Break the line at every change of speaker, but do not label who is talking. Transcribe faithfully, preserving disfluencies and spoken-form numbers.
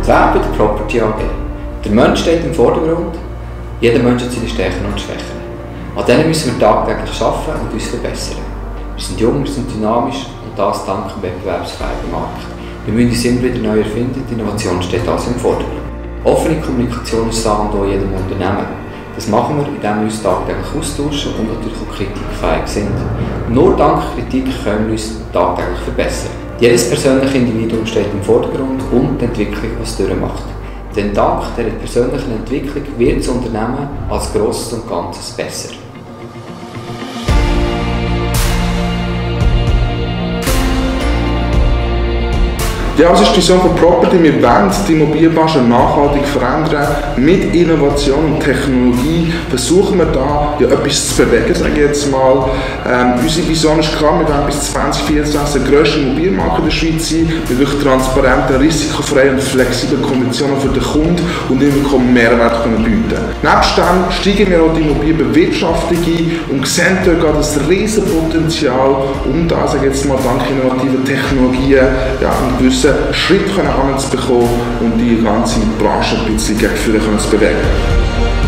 Wer bei der Property A G? Der Mensch steht im Vordergrund. Jeder Mensch hat seine Stärken und Schwächen. An denen müssen wir tagtäglich arbeiten und uns verbessern. Wir sind jung, wir sind dynamisch und das dank dem wettbewerbsfähigen Markt. Wir müssen uns immer wieder neu erfinden, die Innovation steht also im Vordergrund. Offene Kommunikation ist das A und O in jedem Unternehmen. Das machen wir, indem wir uns tagtäglich austauschen und natürlich auch kritikfähig sind. Nur dank Kritik können wir uns tagtäglich verbessern. Jedes persönliche Individuum steht im Vordergrund und die Entwicklung, was es durchmacht. Denn dank dieser persönlichen Entwicklung wird das Unternehmen als Grosses und Ganzes besser.
Ja, das ist die Vision von Property. Wir wollen die Immobilienbranche nachhaltig verändern. Mit Innovation und Technologie versuchen wir da ja, etwas zu bewegen, sage ich jetzt mal. Ähm, unsere Vision ist klar, wir wollen bis zwanzig vierundzwanzig der grösste Immobilienmarkt in der Schweiz sein, mit wirklich transparenten, risikofreien und flexiblen Konditionen für den Kunden und immer Mehrwert können bieten. Nebst dem steigen wir auch die Immobilienbewirtschaftung ein und sehen dort das Riesenpotenzial, um da, sage ich jetzt mal, dank innovativer Technologien ja, einen gewissen Schritt anzubekommen und die ganze Branche ein bisschen gegen vorne zu bewegen.